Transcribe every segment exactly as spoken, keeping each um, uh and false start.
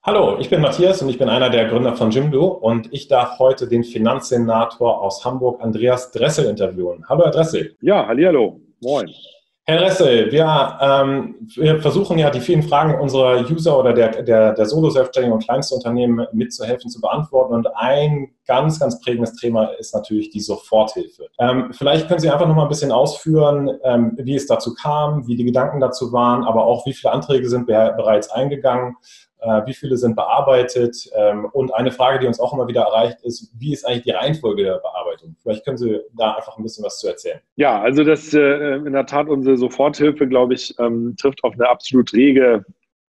Hallo, ich bin Matthias und ich bin einer der Gründer von Jimdo und ich darf heute den Finanzsenator aus Hamburg, Andreas Dressel, interviewen. Hallo, Herr Dressel. Ja, hallihallo. Moin. Herr Dressel, wir, ähm, wir versuchen ja die vielen Fragen unserer User oder der, der, der Solo-Selbstständigen und Kleinstunternehmen mitzuhelfen, zu beantworten. Und ein ganz, ganz prägendes Thema ist natürlich die Soforthilfe. Ähm, vielleicht können Sie einfach noch mal ein bisschen ausführen, ähm, wie es dazu kam, wie die Gedanken dazu waren, aber auch wie viele Anträge sind be bereits eingegangen, äh, wie viele sind bearbeitet. Ähm, und eine Frage, die uns auch immer wieder erreicht, ist, wie ist eigentlich die Reihenfolge der Bearbeitung? Vielleicht können Sie da einfach ein bisschen was zu erzählen. Ja, also das äh, in der Tat unsere Soforthilfe, glaube ich, ähm, trifft auf eine absolut rege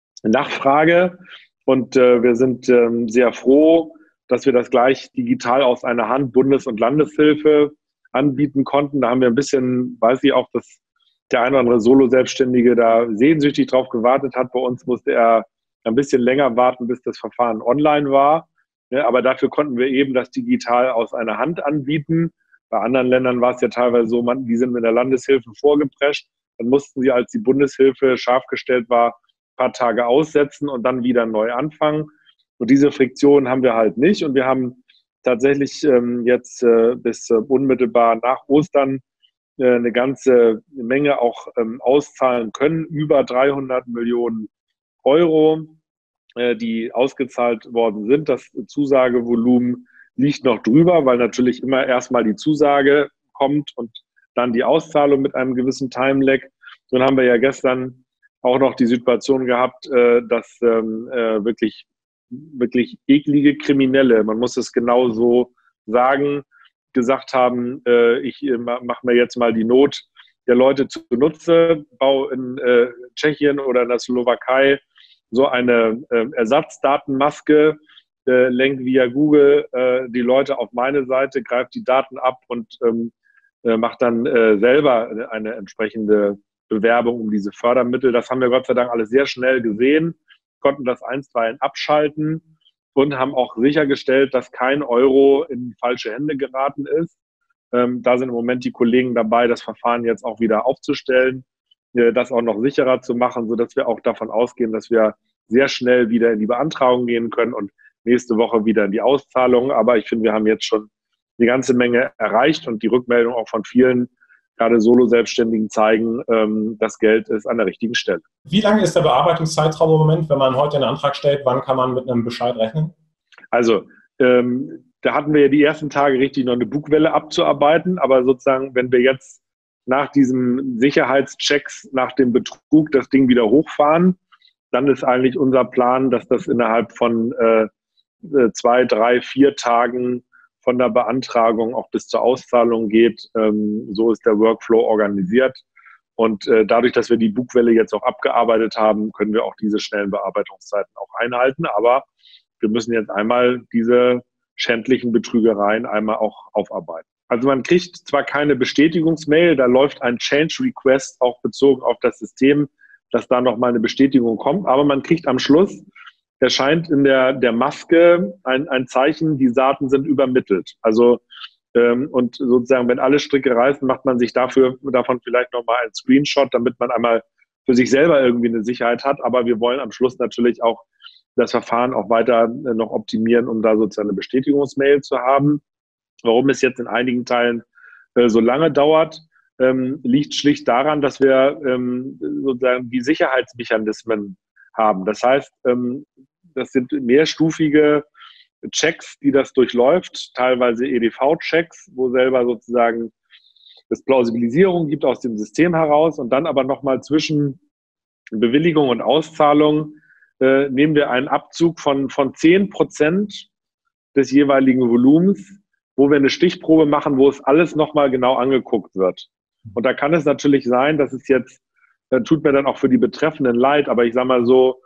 Nachfrage. Und äh, wir sind ähm, sehr froh, dass wir das gleich digital aus einer Hand Bundes- und Landeshilfe anbieten konnten. Da haben wir ein bisschen, weiß ich auch, dass der eine oder andere Solo-Selbstständige da sehnsüchtig drauf gewartet hat. Bei uns musste er ein bisschen länger warten, bis das Verfahren online war. Ja, aber dafür konnten wir eben das digital aus einer Hand anbieten. Bei anderen Ländern war es ja teilweise so, man, die sind mit der Landeshilfe vorgeprescht. Dann mussten sie, als die Bundeshilfe scharf gestellt war, ein paar Tage aussetzen und dann wieder neu anfangen. Und diese Friktion haben wir halt nicht. Und wir haben tatsächlich ähm, jetzt äh, bis äh, unmittelbar nach Ostern äh, eine ganze Menge auch ähm, auszahlen können. Über dreihundert Millionen Euro, äh, die ausgezahlt worden sind. Das Zusagevolumen liegt noch drüber, weil natürlich immer erstmal die Zusage kommt und dann die Auszahlung mit einem gewissen Time-Lag. Dann haben wir ja gestern auch noch die Situation gehabt, äh, dass ähm, äh, wirklich, wirklich eklige Kriminelle, man muss es genau so sagen, gesagt haben, äh, ich äh, mache mir jetzt mal die Not der Leute zunutze, baue in äh, Tschechien oder in der Slowakei so eine äh, Ersatzdatenmaske, äh, lenkt via Google äh, die Leute auf meine Seite, greift die Daten ab und ähm, äh, macht dann äh, selber eine entsprechende Bewerbung um diese Fördermittel. Das haben wir Gott sei Dank alles sehr schnell gesehen, konnten das einstweilen abschalten und haben auch sichergestellt, dass kein Euro in falsche Hände geraten ist. Ähm, da sind im Moment die Kollegen dabei, das Verfahren jetzt auch wieder aufzustellen, äh, das auch noch sicherer zu machen, sodass wir auch davon ausgehen, dass wir sehr schnell wieder in die Beantragung gehen können und nächste Woche wieder in die Auszahlung. Aber ich finde, wir haben jetzt schon eine ganze Menge erreicht und die Rückmeldung auch von vielen, gerade Solo-Selbstständigen, zeigen, ähm, das Geld ist an der richtigen Stelle. Wie lange ist der Bearbeitungszeitraum im Moment, wenn man heute einen Antrag stellt? Wann kann man mit einem Bescheid rechnen? Also, ähm, da hatten wir ja die ersten Tage richtig noch eine Bugwelle abzuarbeiten, aber sozusagen, wenn wir jetzt nach diesen Sicherheitschecks, nach dem Betrug das Ding wieder hochfahren, dann ist eigentlich unser Plan, dass das innerhalb von äh, zwei, drei, vier Tagen von der Beantragung auch bis zur Auszahlung geht. Ähm, so ist der Workflow organisiert. Und äh, dadurch, dass wir die Bugwelle jetzt auch abgearbeitet haben, können wir auch diese schnellen Bearbeitungszeiten auch einhalten. Aber wir müssen jetzt einmal diese schändlichen Betrügereien einmal auch aufarbeiten. Also man kriegt zwar keine Bestätigungsmail, da läuft ein Change Request auch bezogen auf das System, dass da nochmal eine Bestätigung kommt, aber man kriegt am Schluss, erscheint in der, der Maske ein, ein Zeichen, die Daten sind übermittelt. Also ähm, und sozusagen, wenn alle Stricke reißen, macht man sich dafür davon vielleicht nochmal einen Screenshot, damit man einmal für sich selber irgendwie eine Sicherheit hat. Aber wir wollen am Schluss natürlich auch das Verfahren auch weiter noch optimieren, um da sozusagen eine Bestätigungsmail zu haben. Warum es jetzt in einigen Teilen äh, so lange dauert, ähm, liegt schlicht daran, dass wir ähm, sozusagen die Sicherheitsmechanismen haben. Das heißt, ähm, das sind mehrstufige Checks, die das durchläuft, teilweise E D V-Checks, wo selber sozusagen es Plausibilisierung gibt aus dem System heraus und dann aber nochmal zwischen Bewilligung und Auszahlung äh, nehmen wir einen Abzug von, von zehn Prozent des jeweiligen Volumens, wo wir eine Stichprobe machen, wo es alles nochmal genau angeguckt wird. Und da kann es natürlich sein, dass es jetzt, äh, tut mir dann auch für die Betreffenden leid, aber ich sage mal so,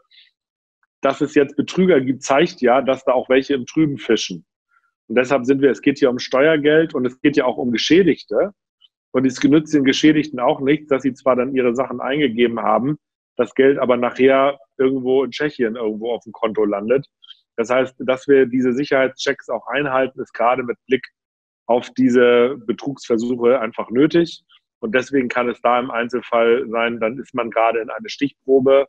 dass es jetzt Betrüger gibt, zeigt ja, dass da auch welche im Trüben fischen. Und deshalb sind wir, es geht hier um Steuergeld und es geht ja auch um Geschädigte. Und es genützt den Geschädigten auch nichts, dass sie zwar dann ihre Sachen eingegeben haben, das Geld aber nachher irgendwo in Tschechien irgendwo auf dem Konto landet. Das heißt, dass wir diese Sicherheitschecks auch einhalten, ist gerade mit Blick auf diese Betrugsversuche einfach nötig. Und deswegen kann es da im Einzelfall sein, dann ist man gerade in eine Stichprobe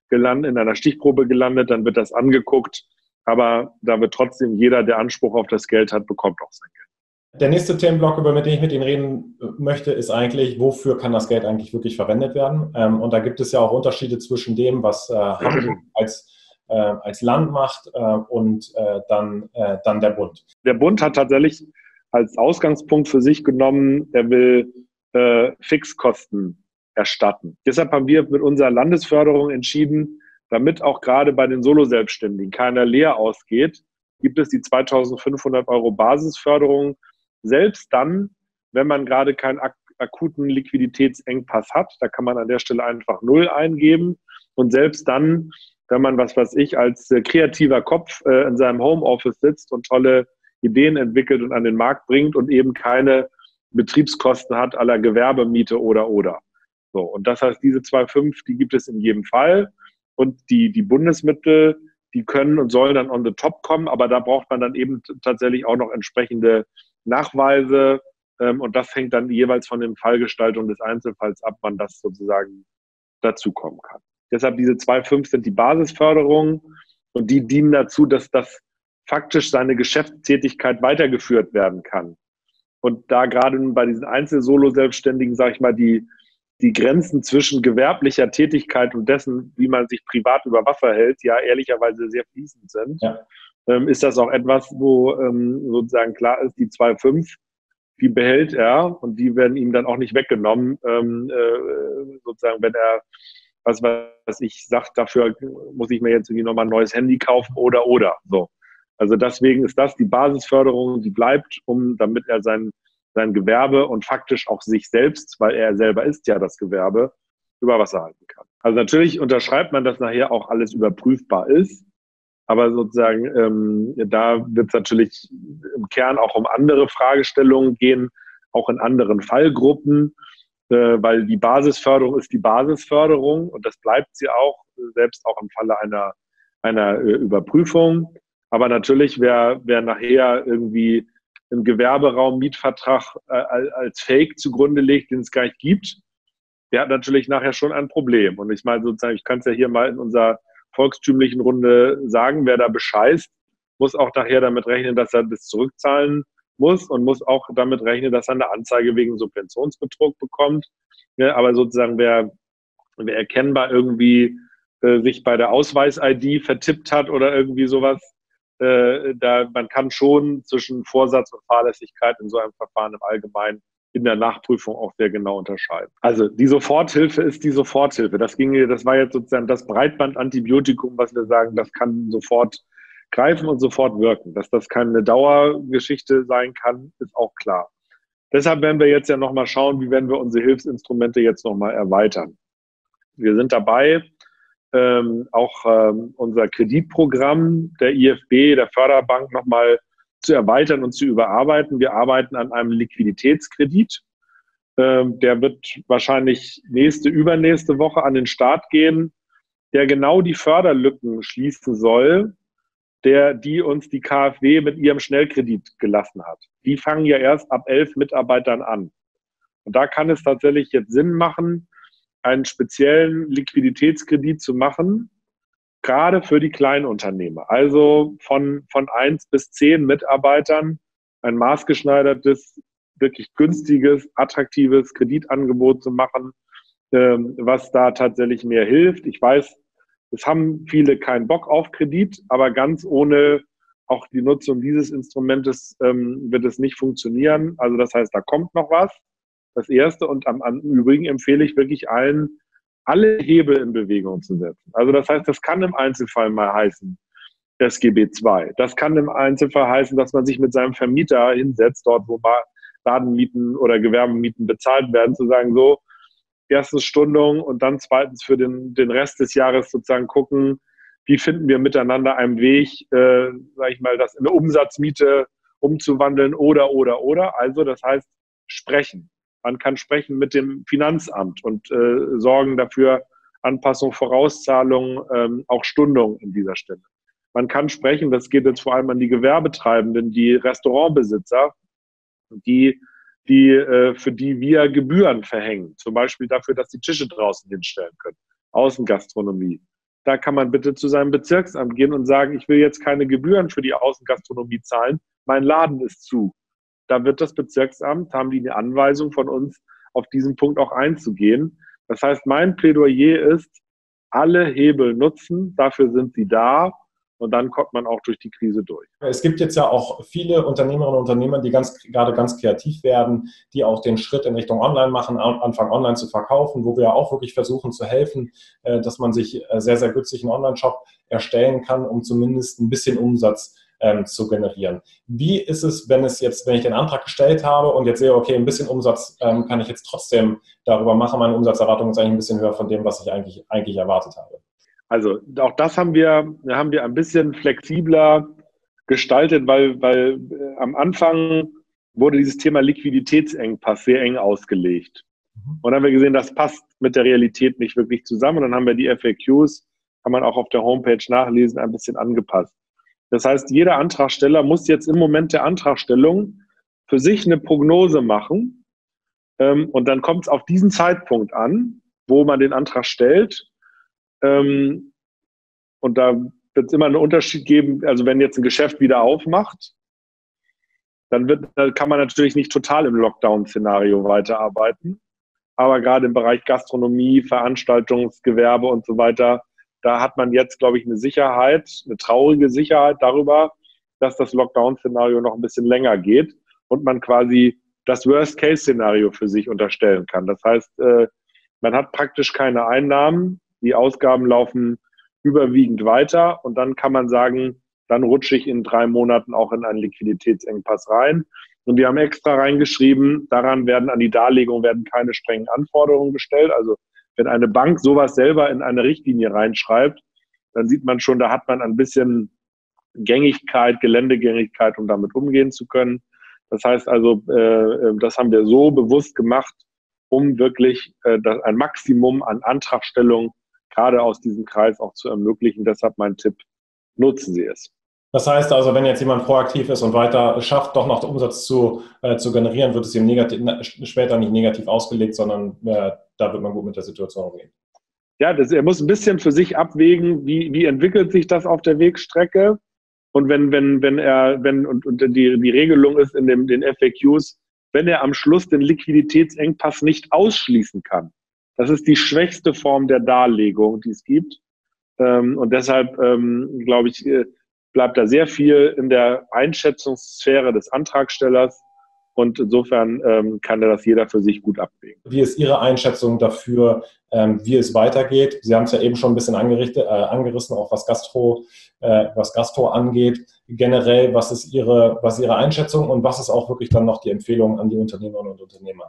gelandet, in einer Stichprobe gelandet, dann wird das angeguckt, aber da wird trotzdem jeder, der Anspruch auf das Geld hat, bekommt auch sein Geld. Der nächste Themenblock, über den ich mit Ihnen reden möchte, ist eigentlich, wofür kann das Geld eigentlich wirklich verwendet werden? Und da gibt es ja auch Unterschiede zwischen dem, was Hamburg als, als Land macht und dann, dann der Bund. Der Bund hat tatsächlich als Ausgangspunkt für sich genommen, er will äh, Fixkosten erstatten. Deshalb haben wir mit unserer Landesförderung entschieden, damit auch gerade bei den Solo-Selbstständigen keiner leer ausgeht, gibt es die zweitausendfünfhundert Euro Basisförderung. Selbst dann, wenn man gerade keinen ak akuten Liquiditätsengpass hat, da kann man an der Stelle einfach Null eingeben. Und selbst dann, wenn man, was weiß ich, als äh, kreativer Kopf äh, in seinem Homeoffice sitzt und tolle Ideen entwickelt und an den Markt bringt und eben keine Betriebskosten hat, à la Gewerbemiete oder, oder. So, und das heißt, diese zwei Komma fünf, die gibt es in jedem Fall. Und die, die Bundesmittel, die können und sollen dann on the top kommen, aber da braucht man dann eben tatsächlich auch noch entsprechende Nachweise. Ähm, und das hängt dann jeweils von den Fallgestaltungen des Einzelfalls ab, wann das sozusagen dazukommen kann. Deshalb diese zwei Komma fünf sind die Basisförderungen und die dienen dazu, dass das faktisch seine Geschäftstätigkeit weitergeführt werden kann. Und da gerade bei diesen Einzel-Solo-Selbstständigen, sage ich mal, die, die Grenzen zwischen gewerblicher Tätigkeit und dessen, wie man sich privat über Wasser hält, ja ehrlicherweise sehr fließend sind, ja. ähm, ist das auch etwas, wo ähm, sozusagen klar ist, die zwei Komma fünf, die behält er und die werden ihm dann auch nicht weggenommen, ähm, äh, sozusagen, wenn er, was weiß ich, sagt, dafür muss ich mir jetzt irgendwie nochmal ein neues Handy kaufen oder, oder, so. Also deswegen ist das die Basisförderung, die bleibt, um, damit er sein, sein Gewerbe und faktisch auch sich selbst, weil er selber ist ja das Gewerbe, über Wasser halten kann. Also natürlich unterschreibt man, dass nachher auch alles überprüfbar ist, aber sozusagen ähm, da wird es natürlich im Kern auch um andere Fragestellungen gehen, auch in anderen Fallgruppen, äh, weil die Basisförderung ist die Basisförderung und das bleibt sie auch, selbst auch im Falle einer, einer äh, Überprüfung. Aber natürlich, wer, wer nachher irgendwie einen Gewerberaum-Mietvertrag äh, als Fake zugrunde legt, den es gar nicht gibt, der hat natürlich nachher schon ein Problem. Und ich meine sozusagen, ich kann es ja hier mal in unserer volkstümlichen Runde sagen, wer da bescheißt, muss auch nachher damit rechnen, dass er das zurückzahlen muss und muss auch damit rechnen, dass er eine Anzeige wegen Subventionsbetrug bekommt. Ja, aber sozusagen, wer, wer erkennbar irgendwie äh, sich bei der Ausweis-I D vertippt hat oder irgendwie sowas, Äh, da, man kann schon zwischen Vorsatz und Fahrlässigkeit in so einem Verfahren im Allgemeinen in der Nachprüfung auch sehr genau unterscheiden. Also die Soforthilfe ist die Soforthilfe. Das ging, das war jetzt sozusagen das Breitbandantibiotikum, was wir sagen, das kann sofort greifen und sofort wirken. Dass das keine Dauergeschichte sein kann, ist auch klar. Deshalb werden wir jetzt ja nochmal schauen, wie werden wir unsere Hilfsinstrumente jetzt nochmal erweitern. Wir sind dabei, Ähm, auch ähm, unser Kreditprogramm der I F B, der Förderbank, nochmal zu erweitern und zu überarbeiten. Wir arbeiten an einem Liquiditätskredit. Ähm, der wird wahrscheinlich nächste, übernächste Woche an den Start gehen, der genau die Förderlücken schließen soll, der, die uns die K f W mit ihrem Schnellkredit gelassen hat. Die fangen ja erst ab elf Mitarbeitern an. Und da kann es tatsächlich jetzt Sinn machen, einen speziellen Liquiditätskredit zu machen, gerade für die Kleinunternehmer. Also von, von eins bis zehn Mitarbeitern ein maßgeschneidertes, wirklich günstiges, attraktives Kreditangebot zu machen, ähm, was da tatsächlich mehr hilft. Ich weiß, es haben viele keinen Bock auf Kredit, aber ganz ohne auch die Nutzung dieses Instrumentes ähm, wird es nicht funktionieren. Also das heißt, da kommt noch was. Das Erste und am, am Übrigen empfehle ich wirklich allen, alle Hebel in Bewegung zu setzen. Also das heißt, das kann im Einzelfall mal heißen, S G B zwei. Das kann im Einzelfall heißen, dass man sich mit seinem Vermieter hinsetzt, dort wo Ladenmieten oder Gewerbemieten bezahlt werden, zu sagen, so, erstens Stundung und dann zweitens für den, den Rest des Jahres sozusagen gucken, wie finden wir miteinander einen Weg, äh, sage ich mal, das in eine Umsatzmiete umzuwandeln oder, oder, oder. Also das heißt, sprechen. Man kann sprechen mit dem Finanzamt und äh, sorgen dafür Anpassung, Vorauszahlung, ähm, auch Stundung an dieser Stelle. Man kann sprechen, das geht jetzt vor allem an die Gewerbetreibenden, die Restaurantbesitzer, die, die, äh, für die wir Gebühren verhängen. Zum Beispiel dafür, dass die Tische draußen hinstellen können. Außengastronomie. da kann man bitte zu seinem Bezirksamt gehen und sagen, ich will jetzt keine Gebühren für die Außengastronomie zahlen, mein Laden ist zu. Da wird das Bezirksamt, haben die eine Anweisung von uns, auf diesen Punkt auch einzugehen. Das heißt, mein Plädoyer ist, alle Hebel nutzen, dafür sind sie da. Und dann kommt man auch durch die Krise durch. Es gibt jetzt ja auch viele Unternehmerinnen und Unternehmer, die ganz, gerade ganz kreativ werden, die auch den Schritt in Richtung Online machen, anfangen online zu verkaufen, wo wir auch wirklich versuchen zu helfen, dass man sich sehr, sehr günstig einen Online-Shop erstellen kann, um zumindest ein bisschen Umsatz ähm, zu generieren. Wie ist es, wenn es jetzt, wenn ich den Antrag gestellt habe und jetzt sehe, okay, ein bisschen Umsatz ähm, kann ich jetzt trotzdem darüber machen, meine Umsatzerwartung ist eigentlich ein bisschen höher von dem, was ich eigentlich, eigentlich erwartet habe? Also auch das haben wir, haben wir ein bisschen flexibler gestaltet, weil, weil äh, am Anfang wurde dieses Thema Liquiditätsengpass sehr eng ausgelegt. Und dann haben wir gesehen, das passt mit der Realität nicht wirklich zusammen. Und dann haben wir die F A Qs, kann man auch auf der Homepage nachlesen, ein bisschen angepasst. Das heißt, jeder Antragsteller muss jetzt im Moment der Antragstellung für sich eine Prognose machen. Ähm, und dann kommt es auf diesen Zeitpunkt an, wo man den Antrag stellt. Und da wird es immer einen Unterschied geben, also wenn jetzt ein Geschäft wieder aufmacht, dann, wird, dann kann man natürlich nicht total im Lockdown-Szenario weiterarbeiten. Aber gerade im Bereich Gastronomie, Veranstaltungsgewerbe und so weiter, da hat man jetzt, glaube ich, eine Sicherheit, eine traurige Sicherheit darüber, dass das Lockdown-Szenario noch ein bisschen länger geht und man quasi das Worst-Case-Szenario für sich unterstellen kann. Das heißt, man hat praktisch keine Einnahmen, die Ausgaben laufen überwiegend weiter und dann kann man sagen, dann rutsche ich in drei Monaten auch in einen Liquiditätsengpass rein. Und wir haben extra reingeschrieben, daran werden an die Darlegung werden keine strengen Anforderungen gestellt. Also wenn eine Bank sowas selber in eine Richtlinie reinschreibt, dann sieht man schon, da hat man ein bisschen Gängigkeit, Geländegängigkeit, um damit umgehen zu können. Das heißt also, äh, das haben wir so bewusst gemacht, um wirklich äh, ein Maximum an Antragstellung gerade aus diesem Kreis auch zu ermöglichen. Deshalb mein Tipp, nutzen Sie es. Das heißt also, wenn jetzt jemand proaktiv ist und weiter schafft, doch noch Umsatz zu, äh, zu generieren, wird es ihm negativ, später nicht negativ ausgelegt, sondern äh, da wird man gut mit der Situation umgehen. Ja, das, er muss ein bisschen für sich abwägen, wie, wie entwickelt sich das auf der Wegstrecke. Und wenn, wenn, wenn er, wenn, und, und die, die Regelung ist in dem, den F A Qs, wenn er am Schluss den Liquiditätsengpass nicht ausschließen kann. Das ist die schwächste Form der Darlegung, die es gibt. Und deshalb, glaube ich, bleibt da sehr viel in der Einschätzungssphäre des Antragstellers. Und insofern ähm, kann das jeder für sich gut abwägen. Wie ist Ihre Einschätzung dafür, ähm, wie es weitergeht? Sie haben es ja eben schon ein bisschen angerichtet, äh, angerissen, auch was Gastro, äh, was Gastro angeht. Generell, was ist Ihre, was ist Ihre Einschätzung und was ist auch wirklich dann noch die Empfehlung an die Unternehmerinnen und Unternehmer?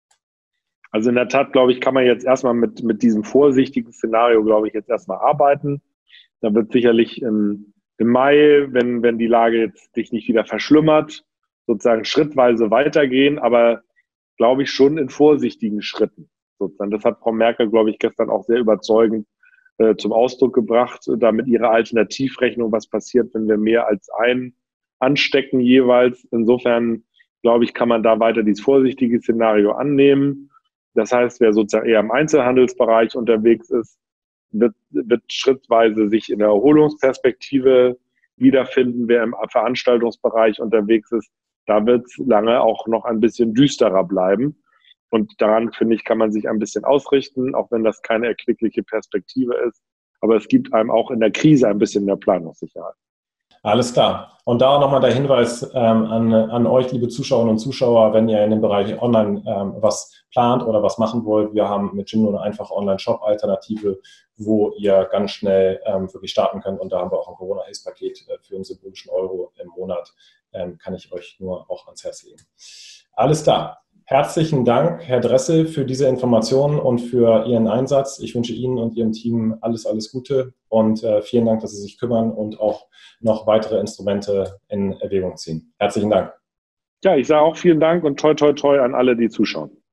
Also in der Tat, glaube ich, kann man jetzt erstmal mit, mit diesem vorsichtigen Szenario, glaube ich, jetzt erstmal arbeiten. Da wird sicherlich im, im Mai, wenn, wenn die Lage jetzt sich nicht wieder verschlimmert, sozusagen schrittweise weitergehen, aber glaube ich schon in vorsichtigen Schritten. Sozusagen. Das hat Frau Merkel, glaube ich, gestern auch sehr überzeugend äh, zum Ausdruck gebracht, da mit ihrer Alternativrechnung, was passiert, wenn wir mehr als ein anstecken jeweils. Insofern, glaube ich, kann man da weiter dieses vorsichtige Szenario annehmen. Das heißt, wer sozusagen eher im Einzelhandelsbereich unterwegs ist, wird, wird schrittweise sich in der Erholungsperspektive wiederfinden. Wer im Veranstaltungsbereich unterwegs ist, da wird es lange auch noch ein bisschen düsterer bleiben. Und daran, finde ich, kann man sich ein bisschen ausrichten, auch wenn das keine erquickliche Perspektive ist. Aber es gibt einem auch in der Krise ein bisschen mehr Planungssicherheit. Alles klar. Und da nochmal der Hinweis ähm, an, an euch, liebe Zuschauerinnen und Zuschauer, wenn ihr in dem Bereich Online ähm, was plant oder was machen wollt. Wir haben mit Jimdo eine einfache Online-Shop-Alternative, wo ihr ganz schnell ähm, wirklich starten könnt. Und da haben wir auch ein Corona-Hilfspaket äh, für einen symbolischen Euro im Monat. Ähm, kann ich euch nur auch ans Herz legen. Alles klar. Herzlichen Dank, Herr Dressel, für diese Informationen und für Ihren Einsatz. Ich wünsche Ihnen und Ihrem Team alles, alles Gute und äh, vielen Dank, dass Sie sich kümmern und auch noch weitere Instrumente in Erwägung ziehen. Herzlichen Dank. Ja, ich sage auch vielen Dank und toi, toi, toi an alle, die zuschauen.